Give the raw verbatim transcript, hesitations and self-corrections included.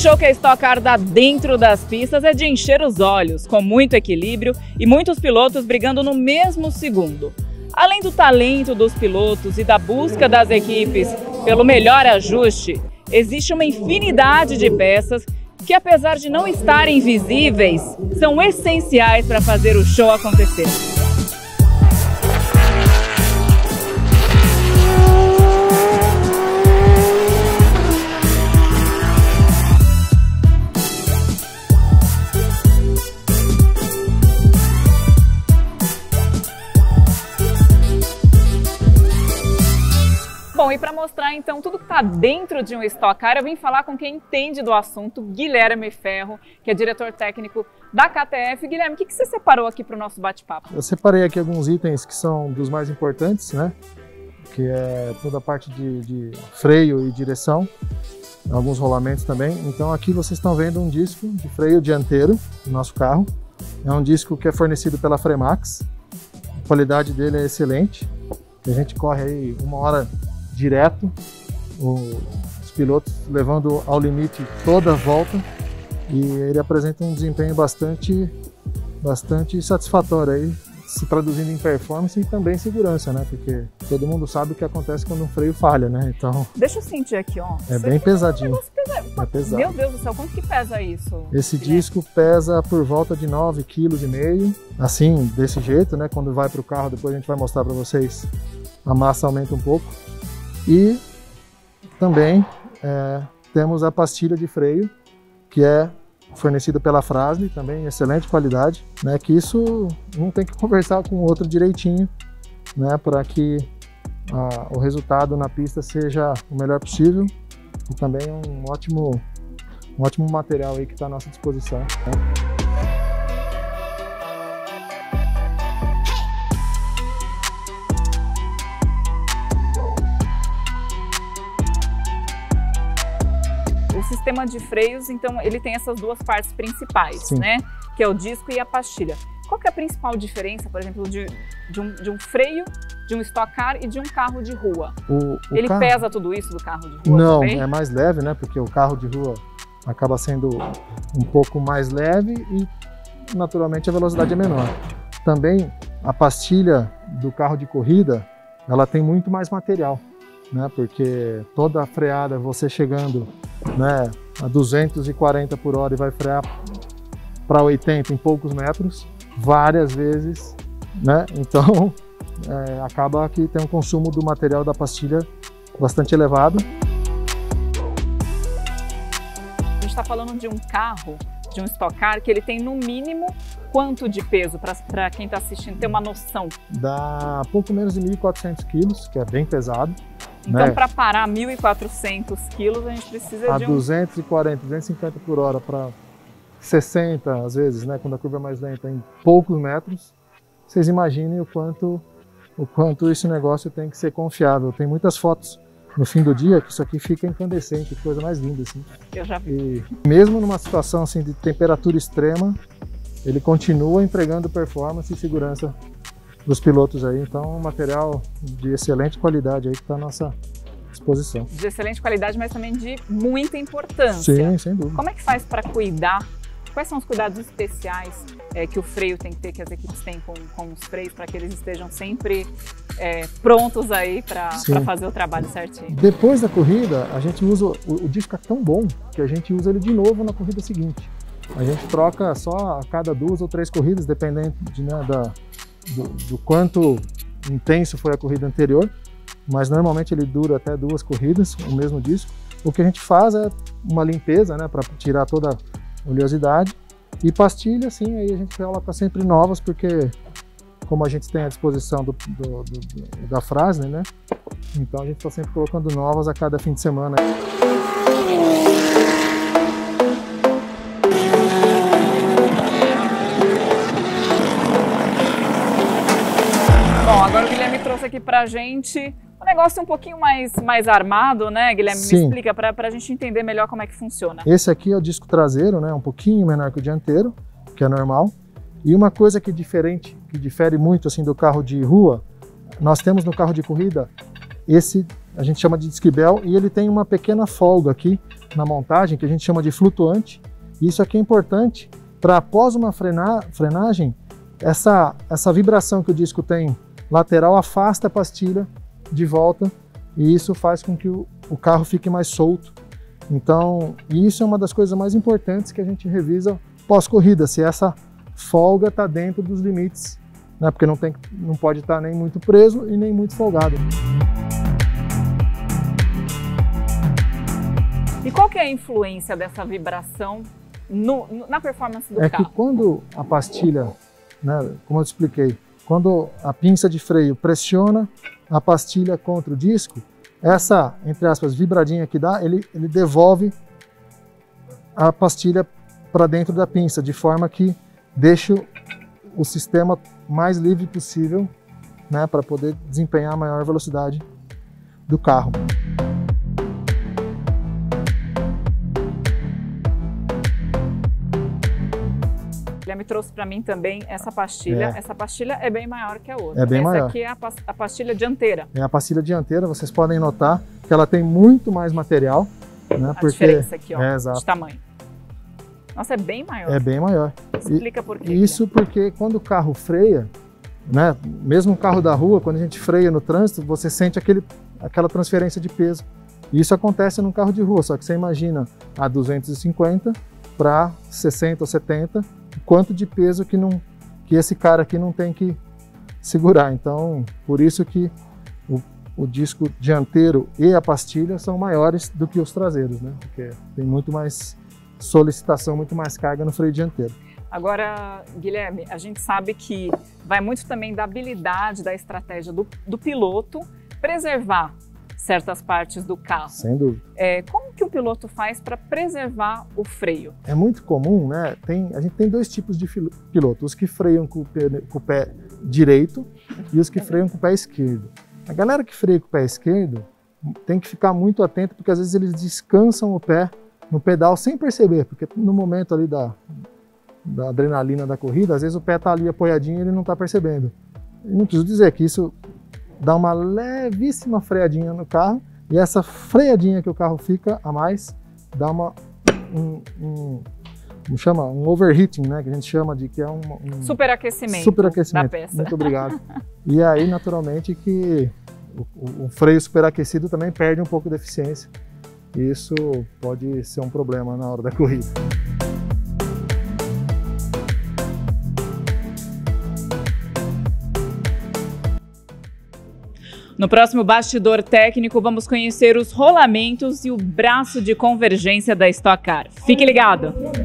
show que a Stock Car dá dentro das pistas é de encher os olhos, com muito equilíbrio e muitos pilotos brigando no mesmo segundo. Além do talento dos pilotos e da busca das equipes pelo melhor ajuste, existe uma infinidade de peças que, apesar de não estarem visíveis, são essenciais para fazer o show acontecer. Bom, e para mostrar então tudo que está dentro de um Stock Car, eu vim falar com quem entende do assunto, Guilherme Ferro, que é diretor técnico da K T F. Guilherme, o que, que você separou aqui para o nosso bate-papo? Eu separei aqui alguns itens que são dos mais importantes, né? Que é toda a parte de, de freio e direção, alguns rolamentos também. Então aqui vocês estão vendo um disco de freio dianteiro do nosso carro. É um disco que é fornecido pela Fremax, a qualidade dele é excelente. A gente corre aí uma hora direto, os pilotos levando ao limite toda a volta, e ele apresenta um desempenho bastante, bastante satisfatório aí, se traduzindo em performance e também segurança, né? Porque todo mundo sabe o que acontece quando um freio falha, né? Então. Deixa eu sentir aqui, ó. É bem pesadinho. É, é pesado. Meu Deus do céu, quanto que pesa isso? Esse disco pesa por volta de nove vírgula cinco quilos. Assim, desse jeito, né? Quando vai para o carro, depois a gente vai mostrar para vocês, a massa aumenta um pouco. E também é, temos a pastilha de freio, que é fornecida pela Frasle, também excelente qualidade, né? Que isso não tem que conversar com o outro direitinho, né? Para que a, o resultado na pista seja o melhor possível, e também um ótimo, um ótimo material aí que está à nossa disposição, né? O sistema de freios, então, ele tem essas duas partes principais, Sim. né? Que é o disco e a pastilha. Qual que é a principal diferença, por exemplo, de, de, um, de um freio, de um Stock Car e de um carro de rua? O, o ele carro... pesa tudo isso do carro de rua Não, também? é mais leve, né? Porque o carro de rua acaba sendo um pouco mais leve e, naturalmente, a velocidade é menor. Também, a pastilha do carro de corrida, ela tem muito mais material, né? Porque toda a freada, você chegando, né, a duzentos e quarenta por hora e vai frear para oitenta em poucos metros, várias vezes, né? Então é, acaba que tem um consumo do material da pastilha bastante elevado. A gente está falando de um carro, de um Stock Car, que ele tem no mínimo quanto de peso, para quem está assistindo ter uma noção? Dá pouco menos de mil e quatrocentos quilos, que é bem pesado. Então, né? para parar mil e quatrocentos quilos, a gente precisa a de um... duzentos e quarenta, duzentos e cinquenta por hora para sessenta, às vezes, né? Quando a curva é mais lenta, em poucos metros. Vocês imaginem o quanto, o quanto esse negócio tem que ser confiável. Tem muitas fotos no fim do dia que isso aqui fica incandescente, coisa mais linda, assim. Eu já vi. E mesmo numa situação assim de temperatura extrema, ele continua entregando performance e segurança dos pilotos aí. Então, um material de excelente qualidade aí que está à nossa disposição. De excelente qualidade, mas também de muita importância. Sim, sem dúvida. Como é que faz para cuidar? Quais são os cuidados especiais é, que o freio tem que ter, que as equipes têm com, com os freios, para que eles estejam sempre é, prontos aí para fazer o trabalho certinho? Depois da corrida, a gente usa, o, o disco é tão bom que a gente usa ele de novo na corrida seguinte. A gente troca só a cada duas ou três corridas, dependendo de, né, da, do, do quanto intenso foi a corrida anterior, mas normalmente ele dura até duas corridas, o mesmo disco. O que a gente faz é uma limpeza, né, para tirar toda a oleosidade, e pastilha, sim, aí a gente coloca sempre novas, porque como a gente tem à disposição do, do, do, do, da Frasle, né, então a gente está sempre colocando novas a cada fim de semana. Bom, agora o Guilherme trouxe aqui pra gente um negócio um pouquinho mais, mais armado, né, Guilherme? Sim. Me explica para a gente entender melhor como é que funciona. Esse aqui é o disco traseiro, né, um pouquinho menor que o dianteiro, que é normal. E uma coisa que é diferente, que difere muito assim do carro de rua, nós temos no carro de corrida, esse a gente chama de disc bell, e ele tem uma pequena folga aqui na montagem, que a gente chama de flutuante. Isso aqui é importante para, após uma frena, frenagem, essa, essa vibração que o disco tem lateral afasta a pastilha de volta, e isso faz com que o, o carro fique mais solto. Então, isso é uma das coisas mais importantes que a gente revisa pós-corrida, se essa folga está dentro dos limites, né? Porque não, tem, não pode estar nem muito preso e nem muito folgado. E qual que é a influência dessa vibração no, na performance do é carro? É que quando a pastilha, né, como eu te expliquei, quando a pinça de freio pressiona a pastilha contra o disco, essa, entre aspas, vibradinha que dá, ele, ele devolve a pastilha para dentro da pinça, de forma que deixa o sistema mais livre possível, né, para poder desempenhar a maior velocidade do carro. Ele me trouxe para mim também essa pastilha. É. Essa pastilha é bem maior que a outra. É bem essa maior. aqui é a, a pastilha dianteira. É a pastilha dianteira, vocês podem notar que ela tem muito mais material, né? A porque... diferença aqui, ó, é, de tamanho. Nossa, é bem maior. É bem maior. Explica por quê. Isso porque quando o carro freia, né, mesmo o carro da rua, quando a gente freia no trânsito, você sente aquele, aquela transferência de peso. E isso acontece num carro de rua, só que você imagina a duzentos e cinquenta para sessenta ou setenta, quanto de peso que, não, que esse cara aqui não tem que segurar. Então, por isso que o, o disco dianteiro e a pastilha são maiores do que os traseiros, né? Porque tem muito mais solicitação, muito mais carga no freio dianteiro. Agora, Guilherme, a gente sabe que vai muito também da habilidade, da estratégia do, do piloto preservar certas partes do carro. Sem dúvida. É, como que o piloto faz para preservar o freio? É muito comum, né? Tem, a gente tem dois tipos de piloto, os que freiam com o, pé, com o pé direito e os que freiam com o pé esquerdo. A galera que freia com o pé esquerdo tem que ficar muito atento, porque às vezes eles descansam o pé no pedal sem perceber, porque no momento ali da, da adrenalina da corrida, às vezes o pé está ali apoiadinho e ele não está percebendo. Eu não preciso dizer que isso dá uma levíssima freadinha no carro, e essa freadinha que o carro fica a mais dá uma um, um, como chama? Um overheating, né? Que a gente chama de que é um, um superaquecimento, superaquecimento da peça. Muito obrigado. E aí, naturalmente, que o, o, o freio superaquecido também perde um pouco de eficiência. E isso pode ser um problema na hora da corrida. No próximo Bastidor Técnico, vamos conhecer os rolamentos e o braço de convergência da Stock Car. Fique ligado!